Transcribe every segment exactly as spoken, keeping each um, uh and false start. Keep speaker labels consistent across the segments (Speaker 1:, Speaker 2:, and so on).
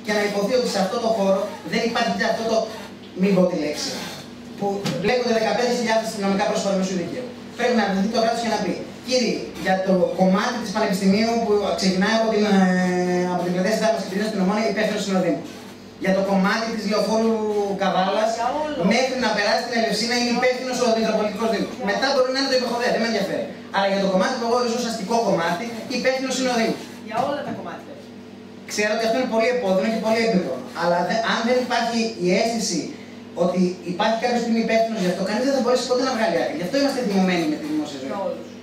Speaker 1: και να υποθεί ότι σε αυτό το χώρο δεν υπάρχει και αυτό το. Μην πω τη λέξη. Που βλέπονται δεκαπέντε χιλιάδες νομικά πρόσωπα μέσου δικαίου. Πρέπει να βρεθεί το κράτος και να πει: κύριε, για το κομμάτι της Πανεπιστημίου που ξεκινάει από την, ε, από την πλατεία Συντάγματος και την στην Ομόνια, υπεύθυνος είναι ο Δήμος. Για το κομμάτι της Λεωφόρου Καβάλας μέχρι να περάσει την Ελευσίνα είναι υπεύθυνος ο Μητροπολιτικός Δήμος. Μετά μπορεί να είναι το υποχωρέ, δεν με ενδιαφέρει. Αλλά για το κομμάτι που εγώ ορίζω ως αστικό κομμάτι, υπεύθυνος είναι ο Δήμος.
Speaker 2: Για όλα τα κομμάτια.
Speaker 1: Ξέρω ότι αυτό είναι πολύ επώδυνο και πολύ επίπονο. Αλλά δε, αν δεν υπάρχει η αίσθηση ότι υπάρχει κάποιο που είναι υπεύθυνος γι' αυτό, κανείς δεν θα μπορέσει ποτέ να βγάλει άκρη. Γι' αυτό είμαστε θυμωμένοι με τη δημόσια ζωή.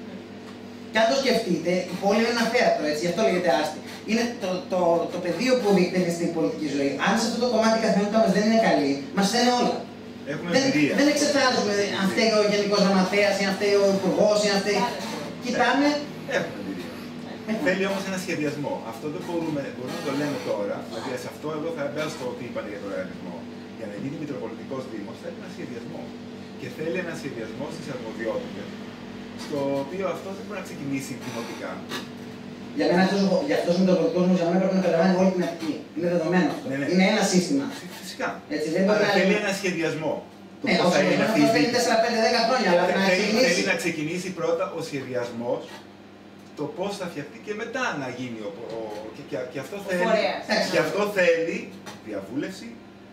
Speaker 1: Και αν το σκεφτείτε, η πόλη είναι ένα θέατρο, έτσι, γι' αυτό λέγεται άστη. Είναι το, το, το πεδίο που οδηγείται στην πολιτική ζωή. Αν σε αυτό το κομμάτι η καθημερινότητά μας δεν είναι καλή, μας φταίνε όλα.
Speaker 3: Έχουμε
Speaker 1: δεν,
Speaker 3: εμπειρία.
Speaker 1: δεν εξετάζουμε αν φταίει ο Γενικός Γραμματέας, ή αν φταίει ο Υπουργός, ή αν φταίει. Κοιτάμε.
Speaker 3: Έχουμε εμπειρία. Θέλει όμως ένα σχεδιασμό. Αυτό δεν μπορούμε, μπορούμε να το λέμε τώρα. Δηλαδή σε αυτό εδώ θα μπαίνω στο τι είπατε για τον ρεαλισμό. Για να γίνει Μητροπολιτικός Δήμος θέλει ένα σχεδιασμό. Και θέλει ένα σχεδιασμό στις αρμοδιότητες, στο οποίο αυτό δεν μπορεί να ξεκινήσει δημοτικά.
Speaker 1: Για μένα αυτός ο Μητροπολιτικός Δήμος για μένα πρέπει να περιλαμβάνει όλη την Αττική. Είναι δεδομένο αυτό.
Speaker 3: Ναι, ναι.
Speaker 1: Είναι ένα σύστημα.
Speaker 3: Φυσικά.
Speaker 1: Έτσι, δεν
Speaker 3: αλλά
Speaker 1: να...
Speaker 3: θέλει ένα σχεδιασμό.
Speaker 1: Ναι, ε, όσο είναι αυτό θέλει τέσσερα, πέντε, δέκα χρόνια, αλλά να ξεκινήσει.
Speaker 3: Θέλει να ξεκινήσει πρώτα ο σχεδιασμός, το πώς θα φτιαχτεί και μετά να γίνει ο. ο και, και, και, αυτό θέλει, και αυτό θέλει διαβούλευση,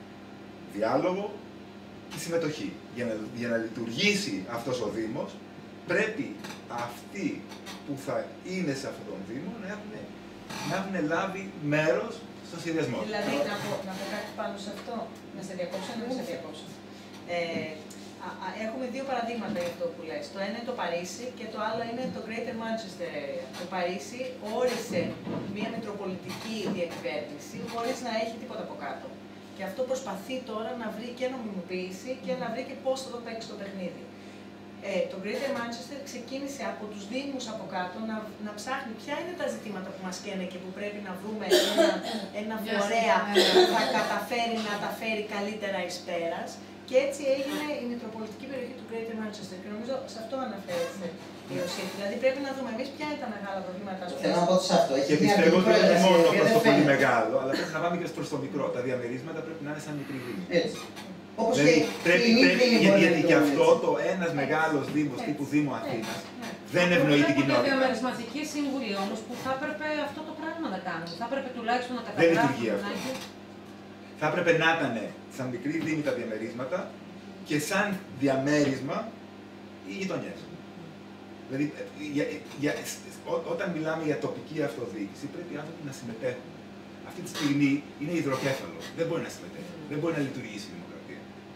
Speaker 3: διάλογο και συμμετοχή. Για να, για να λειτουργήσει αυτός ο Δήμος, πρέπει αυτοί που θα είναι σε αυτόν τον Δήμο να έχουν, να έχουν λάβει μέρος στο σχεδιασμό.
Speaker 2: Δηλαδή, να πω, να πω κάτι πάνω σε αυτό, να σε διακόψω, να μην σε διακόψω. Ε, α, α, έχουμε δύο παραδείγματα για αυτό που λες. Το ένα είναι το Παρίσι και το άλλο είναι το Greater Manchester Area. Το Παρίσι όρισε μια μητροπολιτική διακυβέρνηση χωρίς να έχει τίποτα από κάτω. Και αυτό προσπαθεί τώρα να βρει και νομιμοποίηση και να βρει και πώς θα το παίξει το παιχνίδι. Ε, το Greater Manchester ξεκίνησε από τους δήμους από κάτω να, να ψάχνει ποια είναι τα ζητήματα που μας καίνε και που πρέπει να βρούμε ένα, ένα φορέα που θα καταφέρει να τα φέρει καλύτερα εις πέρας. Και έτσι έγινε η Μητροπολιτική περιοχή του Greater Manchester. Και νομίζω σε αυτό αναφέρεται η ΟΣΥ. Δηλαδή πρέπει να δούμε εμείς ποια είναι τα μεγάλα προβλήματά σου.
Speaker 1: Θέλω να πω σε αυτό.
Speaker 3: Και πιστεύω ότι δεν είναι μόνο προς το πολύ μεγάλο, αλλά πρέπει να πάμε και προς το μικρό. Τα διαμερίσματα πρέπει να είναι σαν μικρή δήμη.
Speaker 1: Έτσι. Όπως
Speaker 3: δηλαδή,
Speaker 1: και
Speaker 3: πρέπει,
Speaker 1: η
Speaker 3: πρέπει,
Speaker 1: δήμη
Speaker 3: γιατί,
Speaker 1: μπορεί
Speaker 3: γιατί
Speaker 1: να
Speaker 3: και
Speaker 1: το
Speaker 3: αυτό
Speaker 1: έτσι.
Speaker 3: το ένας μεγάλος δήμος τύπου Δήμου Αθήνας δεν ευνοεί την κοινότητα.
Speaker 4: Οι διαμερισματικοί σύμβουλοι όμως που θα έπρεπε αυτό το πράγμα να κάνουν. Θα έπρεπε τουλάχιστον να
Speaker 3: Δεν
Speaker 4: καταγράφουν.
Speaker 3: λειτουργεί αυτό. Θα έπρεπε να ήταν σαν μικρή δήμη τα διαμερίσματα και σαν διαμέρισμα οι γειτονιές. Δηλαδή, για, για, ό, όταν μιλάμε για τοπική αυτοδιοίκηση, πρέπει οι άνθρωποι να συμμετέχουν. Αυτή τη στιγμή είναι υδροκέφαλο. Δεν μπορεί να συμμετέχει. Δεν μπορεί να λειτουργήσει η δημοκρατία.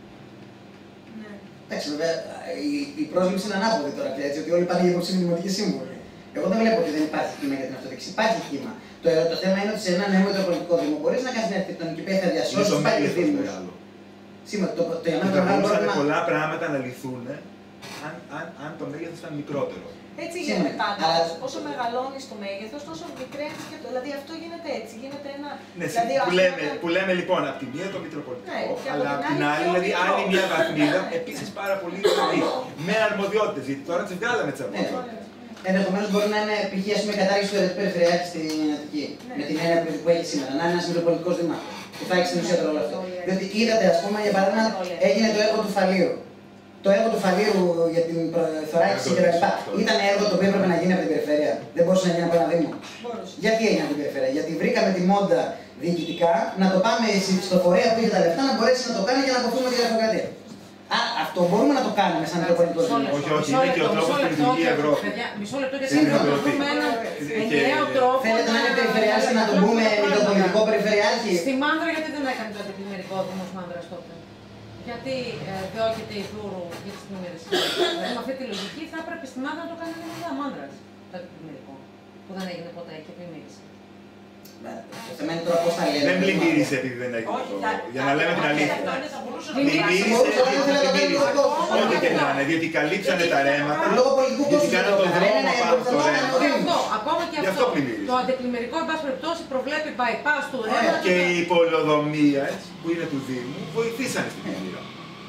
Speaker 2: Ναι.
Speaker 1: Εντάξει, βέβαια, η, η πρόσληψη είναι ανάποδη τώρα πια, έτσι, ότι όλοι πάνε για υποψήφιοι δημοτικοί σύμβουλοι. Εγώ δεν βλέπω ότι δεν υπάρχει κύμα για την αυτοδιοίκηση. Υπάρχει κύμα. Το, το θέμα είναι ότι σε ένα νέο μετροπολιτικό δήμο μπορεί να κάνει μια αρχιτεκτονική πέθα θα διασώσει του παλιού δήμου. Σήμερα, το, το, το, το,
Speaker 3: θα
Speaker 1: πρόβλημα...
Speaker 3: πολλά πράγματα να λυθούν αν, αν, αν το μέγεθος ήταν μικρότερο.
Speaker 2: Έτσι γίνεται πάντα. Αλλά... Όσο μεγαλώνει το μέγεθος, τόσο μικραίνει και το. Δηλαδή αυτό γίνεται έτσι. Γίνεται ένα.
Speaker 3: Ναι,
Speaker 2: δηλαδή,
Speaker 3: που, λέμε,
Speaker 2: ένα...
Speaker 3: που λέμε λοιπόν από τη μία το Μητροπολιτικό,
Speaker 2: ναι,
Speaker 3: αλλά από την άλλη, δηλαδή άλλη μια βαθμίδα επίσης πάρα πολύ υψηλή. Με αρμοδιότητες. Γιατί τώρα τις βγάλαμε τις αρμοδιότητες.
Speaker 1: Ενδεχομένως μπορεί να είναι π.χ. η κατάργηση του αιρετικού περιφερειάρχη στην Αττική. Ναι. Με την έννοια που έχει σήμερα. Να είναι ένα Μητροπολιτικός δήμαρχος που θα έχει στην ουσία το ρόλο αυτό. Διότι είδατε, α πούμε, για παράδειγμα, έγινε το έργο του Φαλήρου. Το έργο του Φαλήρου για την θωράκιση και τα λοιπά ήταν έργο το οποίο έπρεπε να γίνει από την περιφέρεια. Δεν μπορούσε να γίνει από ένα δήμο. Γιατί έγινε από την περιφέρεια? Γιατί βρήκαμε τη μόντα διοικητικά να το πάμε στο φορέα που είχε τα λεφτά να μπορέσει να το κάνει για να αποφύγουμε τη γραφειοκρατία. Α, αυτό μπορούμε να το κάνουμε σαν Μητροπολιτικό Δήμο.
Speaker 3: Όχι, όχι, είναι και ο τρόπος που λειτουργεί η Ευρώπη.
Speaker 4: Μισό λεπτό, γιατί θα βρούμε έναν ενιαίο τρόπο.
Speaker 1: Θέλετε να είναι περιφερειάρχη να το πούμε Μητροπολιτικό Περιφερειάρχη?
Speaker 4: Στη Μάνδρα, γιατί δεν έκανε το αντιπλημμυρικό Δήμος Μάνδρας τότε? Γιατί διώκεται η Δούρου για τις πλημμύρες? Δηλαδή με αυτή τη λογική θα έπρεπε στη Μάνδρα να το κάνει η Μάνδρας το αντιπλημμυρικό, που δεν έγινε ποτέ και πλημμύρισε.
Speaker 1: Το θέμα είναι τώρα πώς θα λένε.
Speaker 3: Δεν πλημμύρισε επειδή δεν έγινε αυτό. Για να λέμε την αλήθεια. Πλημμύρισε επειδή δεν πλημμύρισε. Ό,τι και να είναι, διότι καλύψανε τα ρέματα, διότι κάνανε τον δρόμο πάνω στο ρέμα.
Speaker 4: Ακόμα και αυτό. Το αντιπλημμυρικό, εν πάση περιπτώσει, προβλέπει bypass του ρέμα.
Speaker 3: Και η πολεοδομία που είναι του Δήμου βοηθήσανε στην πλημμύρα.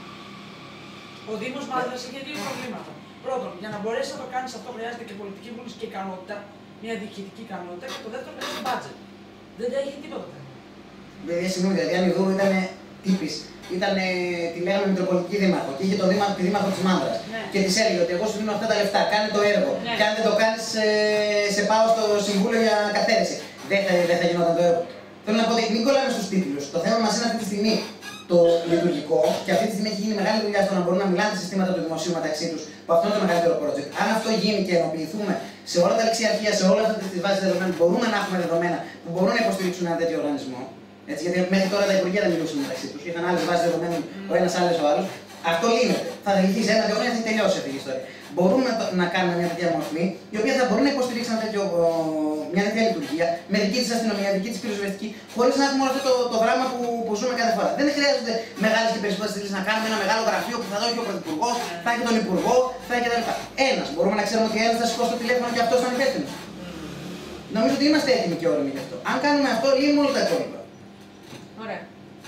Speaker 5: Ο Δήμος Μάνδρας είχε δύο προβλήματα. Πρώτον, για να μπορέσει να το κάνει αυτό χρειάζεται και πολιτική βούληση και ικανότητα, μια διοικητική ικανότητα. Και το δεύτερο είναι budget. Δεν έχει τίποτα.
Speaker 1: Συγγνώμη, δηλαδή αν η Δούρου ήταν τύπης, ήταν, τη λέγαμε Μητροπολιτική Δήμαρχο και είχε το δήμαρχο, τη Δήμαρχο της Μάνδρας
Speaker 2: Ναι.
Speaker 1: και της έλεγε ότι εγώ σου δίνω αυτά τα λεφτά, κάνε το έργο.
Speaker 2: Ναι.
Speaker 1: Και αν δεν το κάνεις, σε πάω στο Συμβούλιο για καθαίρεση. Δεν θα, δεν θα γινόταν το έργο. Θέλω να πω ότι μην κολλάμε στους τίτλους. Το θέμα μας είναι αυτή τη στιγμή το λειτουργικό και αυτή τη στιγμή έχει γίνει μεγάλη δουλειά στο να μπορούν να μιλάνε τα συστήματα του δημοσίου μεταξύ τους, που αυτό είναι το μεγαλύτερο project. Αν αυτό γίνει και ενοποιηθούμε σε όλα τα λεξιαρχεία, σε όλες αυτές τις βάσεις δεδομένων, μπορούμε να έχουμε δεδομένα που μπορούν να υποστηρίξουν ένα τέτοιο οργανισμό. Έτσι, γιατί μέχρι τώρα τα υπουργεία δεν μιλούσαν μεταξύ τους, είχαν άλλες βάσεις δεδομένων ο ένας άλλος ο άλλος. Αυτό λύνεται. Θα διηγηθεί σε ένα-δύο χρόνια, θα έχει τελειώσει αυτή η ιστορία. Μπορούμε να, να κάνουμε μια τέτοια μορφή, η οποία θα μπορεί να υποστηρίξει ένα τέτοιο, μια τέτοια λειτουργία, με δική της αστυνομία, δική της πυροσβεστική, χωρίς να έχουμε όλο αυτό το, το δράμα που, που ζούμε κάθε φορά. Δεν χρειάζονται μεγάλες και περισσότερες στήλες να κάνουμε ένα μεγάλο γραφείο που θα δώσει ο Πρωθυπουργός, θα έχει τον Υπουργό, θα έχει κτλ. Ένας. Μπορούμε να ξέρουμε ότι ένας θα σηκώσει το τηλέφωνο και αυτός θα είναι υπεύθυνος. Νομίζω ότι είμαστε έτοιμοι και όριμοι γι' αυτό. Αν κάνουμε αυτό, λύνουμε όλα τα υπόλοιπα.
Speaker 4: Ωραία.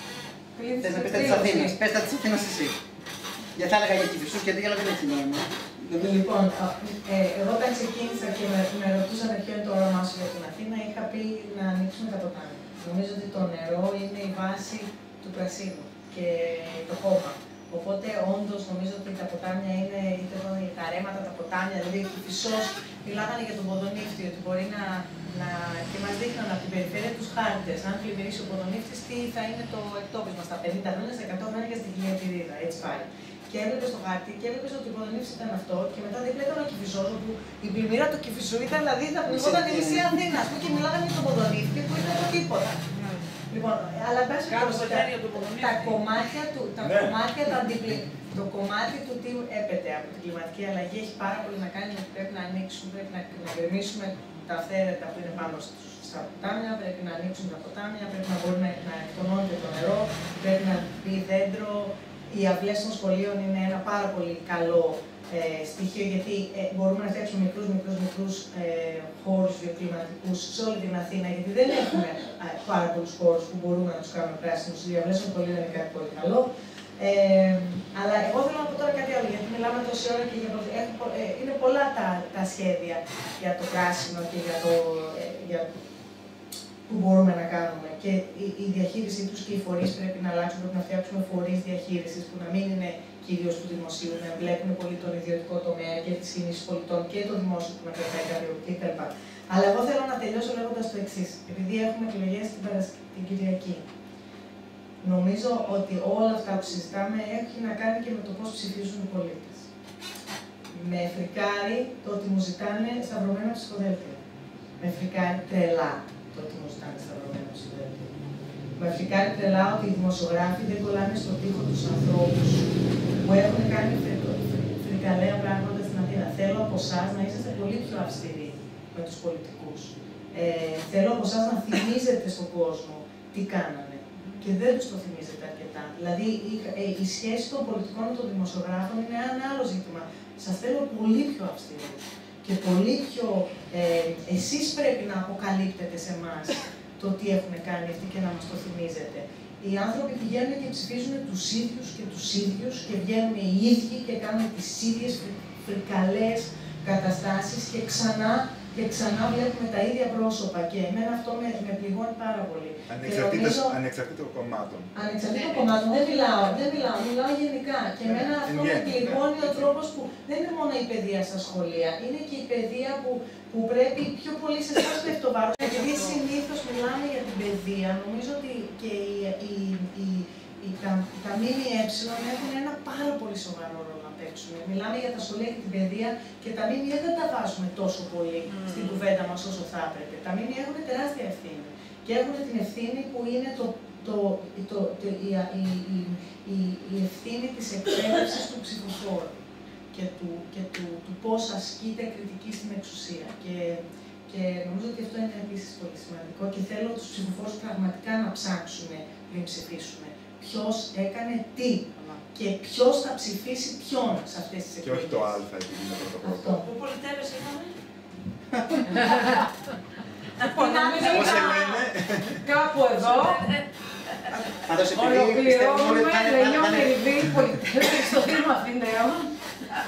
Speaker 1: Θες να πεις τα της Αθήνας, πες τα της Αθήνας εσύ. Γιατί θα έλεγα για Κηφισούς, γιατί για να δεν έχει νόημα.
Speaker 2: Λοιπόν, ε, εγώ όταν ξεκίνησα και με, με ρωτούσατε ποιο είναι το όραμά σου για την Αθήνα, είχα πει να ανοίξουμε τα ποτάμια. Νομίζω ότι το νερό είναι η βάση του πρασίνου και το χώμα. Οπότε, όντως, νομίζω ότι τα ποτάμια είναι είτε τα ρέματα, τα ποτάμια, δηλαδή η Κηφισός, μιλάγανε για τον Ποδονύφτη, ότι μπορεί να, να και μας δείχναν από την περιφέρεια τους χάρτες. Αν πλημμυρίσει ο Ποδονύφτης, τι θα είναι το εκτόπισμα στα πενήντα χρόνια, στα εκατό χρόνια και στην Χιλιατηρίδα. Έτσι πάει. Και έβλεπε στο χάρτη και έβλεπε ότι ο Ποδονύφτης ήταν αυτό, και μετά δίπλα ήταν ο Κηφισός, όπου η πλημμύρα του Κηφισού ήταν, δηλαδή θα πνιγόταν η μισή Αθήνα. Και μιλάγανε για τον Ποδονύφτη που ήταν το τίποτα. Λοιπόν, αλλά πες τα, τα κομμάτια του, τα ναι. κομμάτια, τα αντιπλη... το κομμάτι του τι έπεται από την κλιματική αλλαγή έχει πάρα πολύ να κάνει με ότι πρέπει να ανοίξουμε, πρέπει να, να γκρεμίσουμε τα αυθαίρετα που είναι πάνω στα ποτάμια, πρέπει να ανοίξουμε τα ποτάμια, πρέπει να μπορεί να, να εκτονώνεται το νερό, πρέπει να μπει δέντρο. Οι αυλές των σχολείων είναι ένα πάρα πολύ καλό ε, στοιχείο, γιατί ε, μπορούμε να φτιάξουμε μικρούς, μικρούς, μικρούς ε, χώρους βιοκλιματικούς σε όλη την Αθήνα, γιατί δεν έχουμε ε, πάρα πολλούς χώρους που μπορούμε να τους κάνουμε πράσινους. Οι αυλές των σχολείων είναι κάτι πολύ καλό. Ε, αλλά εγώ θέλω να πω τώρα κάτι άλλο, γιατί μιλάμε τόση ώρα και για το, έχω, ε, είναι πολλά τα, τα σχέδια για το πράσινο και για το, ε, για, που μπορούμε να κάνουμε. Και η, η διαχείρισή τους και οι φορείς πρέπει να αλλάξουν, πρέπει να φτιάξουμε φορείς διαχείρισης που να μην είναι κυρίως του δημοσίου, να εμπλέκουν πολύ τον ιδιωτικό τομέα και τις κινήσεις πολιτών και το δημόσιο που να κρατάει κάποιο κτλ. Αλλά εγώ θέλω να τελειώσω λέγοντας το εξής. Επειδή έχουμε εκλογές την, την Κυριακή, νομίζω ότι όλα αυτά που συζητάμε έχει να κάνει και με το πώς ψηφίζουν οι πολίτες. Με φρικάρει το ότι μου ζητάνε σταυρωμένα ψηφοδέλτια. Με φρικάρει τρελά το ότι μου ζητάνε σταυρωμένα ψηφοδέλτια. Με φρικάρει τρελά ότι οι δημοσιογράφοι δεν κολλάνε στον τοίχο τους ανθρώπους που έχουν κάνει φρικαλαία πράγματα στην Αθήνα. Θέλω από εσάς να είσαστε πολύ πιο αυστηροί με τους πολιτικούς. Ε, θέλω από εσάς να θυμίζετε στον κόσμο τι κάνανε. Και δεν τους το θυμίζετε αρκετά. Δηλαδή, η, η σχέση των πολιτικών με των δημοσιογράφων είναι ένα άλλο ζήτημα. Σας θέλω πολύ πιο αυστηρούς και πολύ πιο... Ε, εσείς πρέπει να αποκαλύπτετε σε εμάς το τι έχουν κάνει αυτοί και να μας το θυμίζετε. Οι άνθρωποι πηγαίνουν και ψηφίζουν τους ίδιους και τους ίδιους και βγαίνουν οι ίδιοι και κάνουν τις ίδιες φρικαλές καταστάσεις και ξανά και ξανά βλέπουμε τα ίδια πρόσωπα και εμένα αυτό με, με πληγώνει πάρα πολύ.
Speaker 3: Ανεξαρτήτω κομμάτων.
Speaker 2: Ανεξαρτήτω κομμάτων, δεν μιλάω, δεν μιλάω, μιλάω γενικά. Και εμένα αυτό με πληγώνει ο τρόπος που δεν είναι μόνο η παιδεία στα σχολεία, είναι και η παιδεία που, που πρέπει πιο πολύ σε εσάς πέφτει το βάρος. Επειδή συνήθως μιλάμε για την παιδεία, νομίζω ότι και οι, οι, οι, οι, τα, τα ΜΜΕ έχουν ένα πάρα πολύ σοβαρό ρόλο. Μιλάμε για τα σχολεία και την παιδεία και τα ΜΜΕ δεν τα βάζουμε τόσο πολύ mm. στην κουβέντα μας όσο θα έπρεπε. Τα ΜΜΕ έχουν τεράστια ευθύνη και έχουν την ευθύνη που είναι το, το, το, το, η, η, η, η ευθύνη της εκπαίδευσης του ψηφοφόρου και του, και του, του πώς ασκείται κριτική στην εξουσία. Και, και νομίζω ότι αυτό είναι επίσης πολύ σημαντικό και θέλω τους ψηφοφόρους πραγματικά να ψάξουν πριν ψηφίσουν. Ποιος έκανε τι. Και ποιος θα ψηφίσει ποιον σε αυτές τις εκλογές.
Speaker 3: Και όχι το Α, επειδή είναι πρώτο.
Speaker 5: Πού πολιτεύες είχαμε.
Speaker 3: Πώς λένε.
Speaker 4: Κάπου εδώ. Ολοκληρώνουμε, Λενιώνη Ρηβή, πολιτεύεται στο Δήμο Αθηναίων.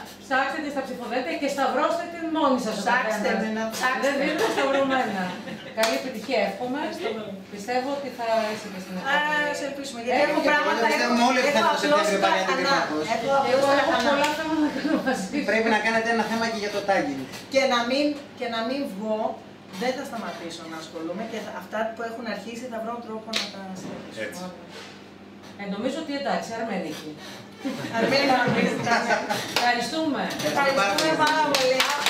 Speaker 4: Ψάξτε στα ψηφοδέλτια και σταυρώστε την μόνη σας.
Speaker 2: Ψάξτε με να ψάξετε.
Speaker 4: Δεν δίνετε σταυρωμένα. Καλή επιτυχία, εύχομαι. Πιστεύω ότι θα είσαι και στην επόμενη.
Speaker 2: Α, σε ελπίσουμε. Γιατί έχω πράγματα. Έχω
Speaker 1: όλοι θα το Σεπτέμβριο πάλι αντιγράφος.
Speaker 4: Εγώ έχω πολλά θέματα να κάνω μαζί.
Speaker 1: Πρέπει να κάνετε ένα θέμα και για το tagging.
Speaker 2: Και να μην, και να μην βγω, δεν θα σταματήσω να ασχολούμαι και αυτά που έχουν αρχίσει θα βρω τρόπο να τα συνεχίσω.
Speaker 4: Ε, νομίζω ότι εντάξει, αρμένικη.
Speaker 2: Αρμένικη.
Speaker 4: Ευχαριστούμε.
Speaker 2: Ευχαριστούμε πάρα πολύ.